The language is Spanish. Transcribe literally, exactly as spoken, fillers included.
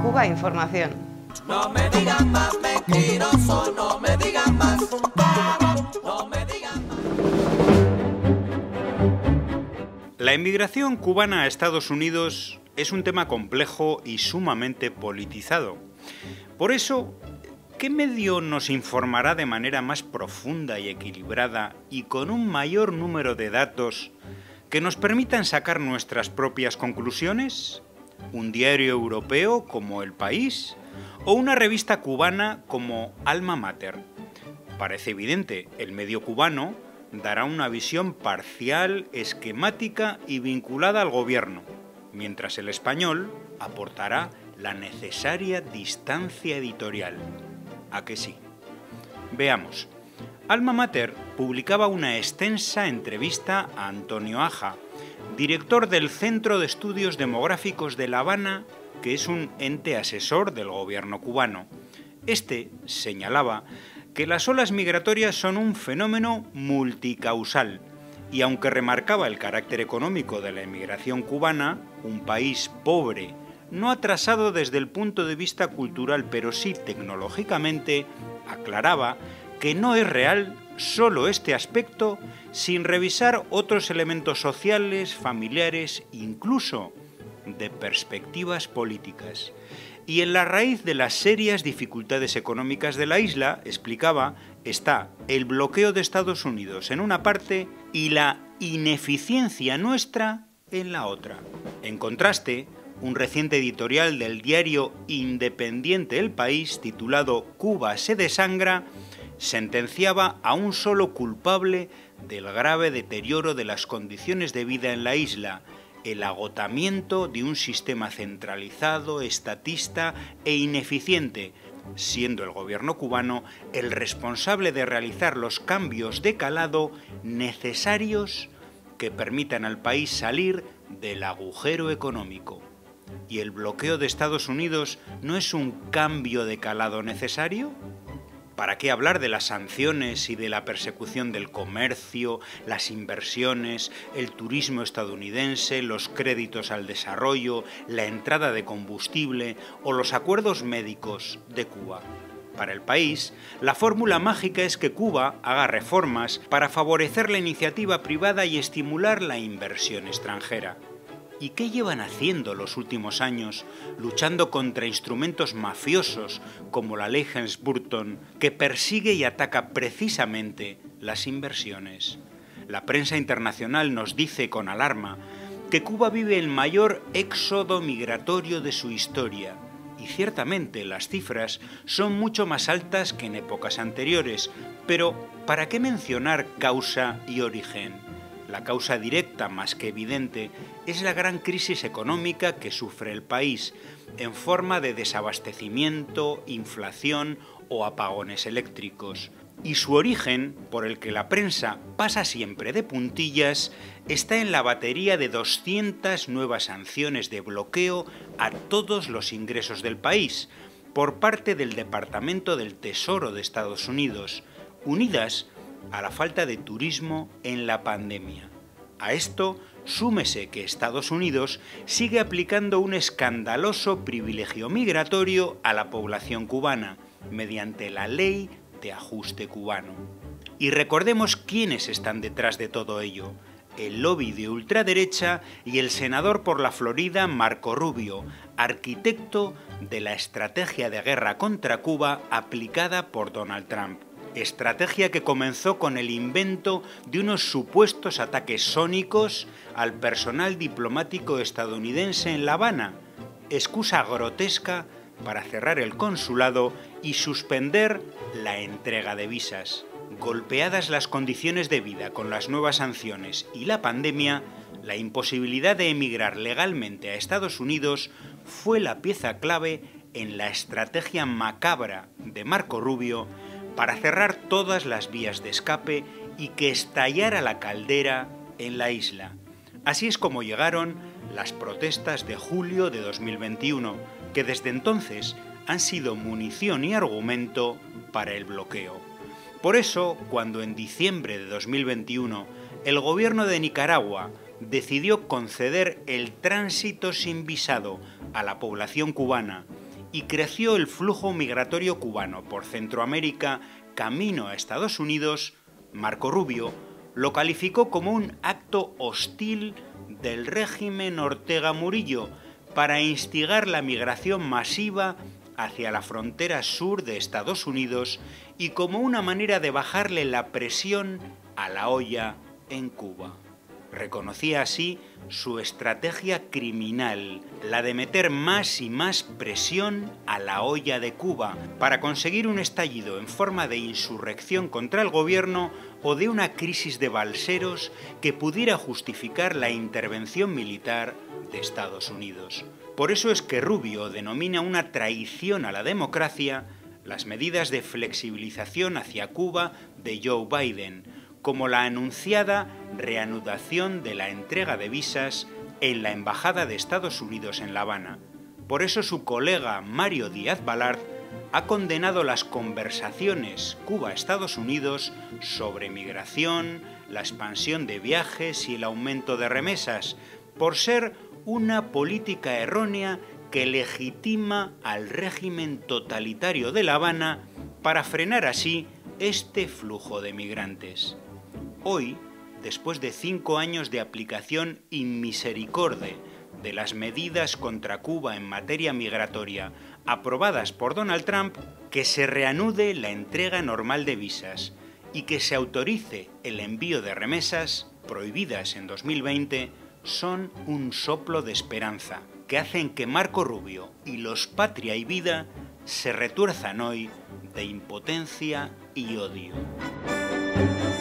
Cuba Información. No me digan más mentiroso, no me digan más, no me digan más. La inmigración cubana a Estados Unidos es un tema complejo y sumamente politizado. Por eso, ¿qué medio nos informará de manera más profunda y equilibrada y con un mayor número de datos que nos permitan sacar nuestras propias conclusiones? ¿Un diario europeo como El País? ¿O una revista cubana como Alma Mater? Parece evidente, el medio cubano dará una visión parcial, esquemática y vinculada al gobierno, mientras el español aportará la necesaria distancia editorial. ¿A que sí? Veamos. Alma Mater publicaba una extensa entrevista a Antonio Aja, director del Centro de Estudios Demográficos de La Habana, que es un ente asesor del gobierno cubano. Este señalaba que las olas migratorias son un fenómeno multicausal, y aunque remarcaba el carácter económico de la emigración cubana, un país pobre, no atrasado desde el punto de vista cultural, pero sí tecnológicamente, aclaraba que no es real solo este aspecto sin revisar otros elementos sociales, familiares, incluso de perspectivas políticas. Y en la raíz de las serias dificultades económicas de la isla, explicaba, está el bloqueo de Estados Unidos en una parte y la ineficiencia nuestra en la otra. En contraste, un reciente editorial del diario independiente El País, titulado Cuba se desangra, sentenciaba a un solo culpable del grave deterioro de las condiciones de vida en la isla: el agotamiento de un sistema centralizado, estatista e ineficiente, siendo el gobierno cubano el responsable de realizar los cambios de calado necesarios que permitan al país salir del agujero económico. ¿Y el bloqueo de Estados Unidos no es un cambio de calado necesario? ¿Para qué hablar de las sanciones y de la persecución del comercio, las inversiones, el turismo estadounidense, los créditos al desarrollo, la entrada de combustible o los acuerdos médicos de Cuba? Para el país, la fórmula mágica es que Cuba haga reformas para favorecer la iniciativa privada y estimular la inversión extranjera. ¿Y qué llevan haciendo los últimos años luchando contra instrumentos mafiosos como la ley Helms-Burton, que persigue y ataca precisamente las inversiones? La prensa internacional nos dice con alarma que Cuba vive el mayor éxodo migratorio de su historia, y ciertamente las cifras son mucho más altas que en épocas anteriores, pero ¿para qué mencionar causa y origen? La causa directa, más que evidente, es la gran crisis económica que sufre el país, en forma de desabastecimiento, inflación o apagones eléctricos. Y su origen, por el que la prensa pasa siempre de puntillas, está en la batería de doscientas nuevas sanciones de bloqueo a todos los ingresos del país, por parte del Departamento del Tesoro de Estados Unidos, unidas a la falta de turismo en la pandemia. A esto súmese que Estados Unidos sigue aplicando un escandaloso privilegio migratorio a la población cubana mediante la Ley de Ajuste Cubano. Y recordemos quiénes están detrás de todo ello: el lobby de ultraderecha y el senador por la Florida Marco Rubio, arquitecto de la estrategia de guerra contra Cuba aplicada por Donald Trump. Estrategia que comenzó con el invento de unos supuestos ataques sónicos al personal diplomático estadounidense en La Habana, excusa grotesca para cerrar el consulado y suspender la entrega de visas. Golpeadas las condiciones de vida con las nuevas sanciones y la pandemia, la imposibilidad de emigrar legalmente a Estados Unidos fue la pieza clave en la estrategia macabra de Marco Rubio para cerrar todas las vías de escape y que estallara la caldera en la isla. Así es como llegaron las protestas de julio de dos mil veintiuno, que desde entonces han sido munición y argumento para el bloqueo. Por eso, cuando en diciembre de dos mil veintiuno el gobierno de Nicaragua decidió conceder el tránsito sin visado a la población cubana y creció el flujo migratorio cubano por Centroamérica camino a Estados Unidos, Marco Rubio lo calificó como un acto hostil del régimen Ortega Murillo para instigar la migración masiva hacia la frontera sur de Estados Unidos y como una manera de bajarle la presión a la olla en Cuba. Reconocía así su estrategia criminal, la de meter más y más presión a la olla de Cuba para conseguir un estallido en forma de insurrección contra el gobierno o de una crisis de balseros que pudiera justificar la intervención militar de Estados Unidos. Por eso es que Rubio denomina una traición a la democracia las medidas de flexibilización hacia Cuba de Joe Biden, como la anunciada reanudación de la entrega de visas en la Embajada de Estados Unidos en La Habana. Por eso su colega Mario Díaz-Balart ha condenado las conversaciones Cuba-Estados Unidos sobre migración, la expansión de viajes y el aumento de remesas, por ser una política errónea que legitima al régimen totalitario de La Habana para frenar así este flujo de migrantes. Hoy, después de cinco años de aplicación inmisericorde de las medidas contra Cuba en materia migratoria aprobadas por Donald Trump, que se reanude la entrega normal de visas y que se autorice el envío de remesas prohibidas en dos mil veinte son un soplo de esperanza que hacen que Marco Rubio y los Patria y Vida se retuerzan hoy de impotencia y odio.